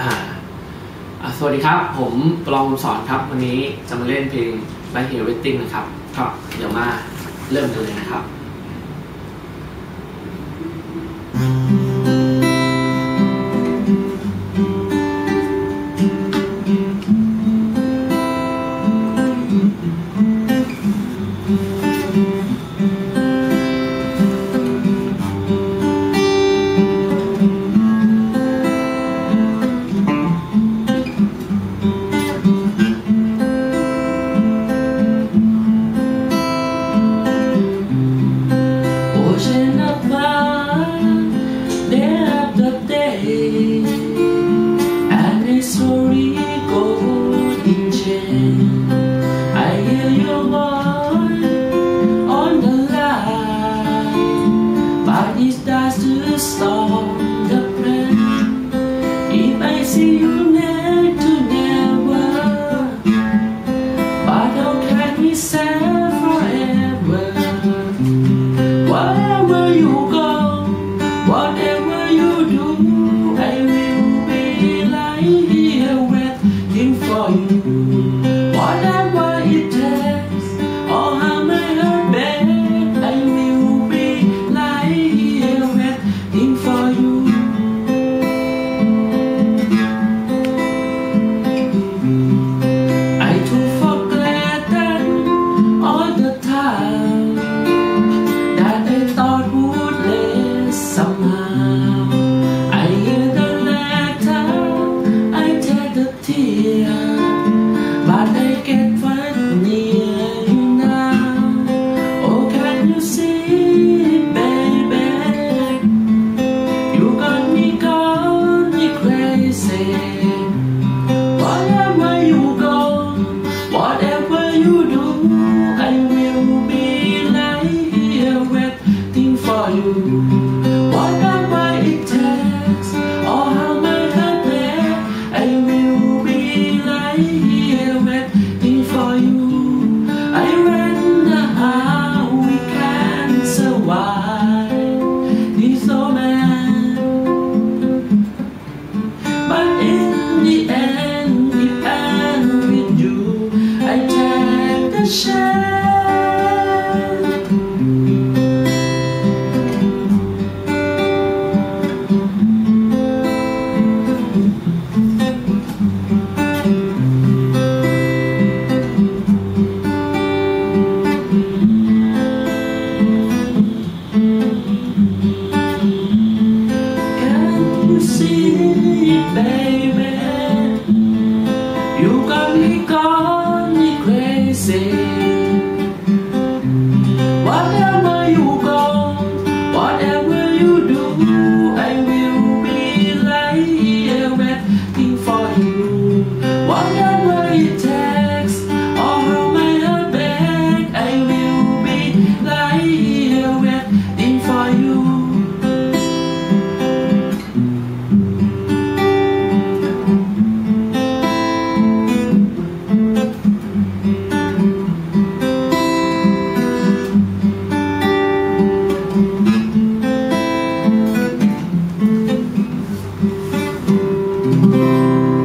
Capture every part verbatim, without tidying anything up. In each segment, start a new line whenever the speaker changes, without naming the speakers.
อ่าสวัสดีครับผมปลองสอนครับวันนี้จะมาเล่นเพลง Like Everything นะครับก็เดี๋ยวมาเริ่มกันเลยนะครับ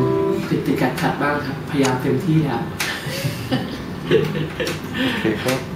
ขัดบ้างครับพยายามเต็มที่แล้วโอเคครับ